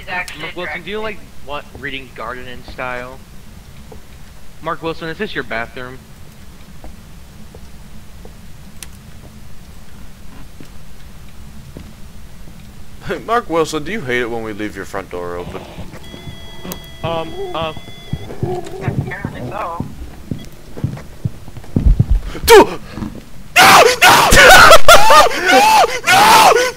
Mark Wilson, do you like what reading Garden in style? Mark Wilson, is this your bathroom? Mark Wilson, do you hate it when we leave your front door open? Apparently so. No! No! No! No! No!